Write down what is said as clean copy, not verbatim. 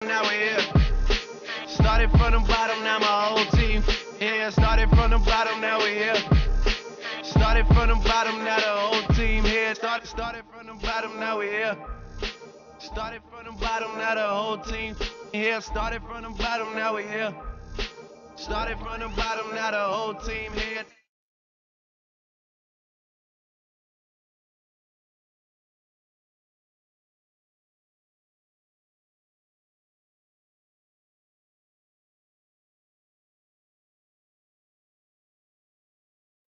now we're here. Started from the bottom, now my whole team here. Started from the bottom, now we're here. Started from the bottom, now the whole team here. Started from the bottom, now we're here. Started from the bottom, now the whole team here. Started from the bottom, now we're here. Started from the bottom, now the whole team here.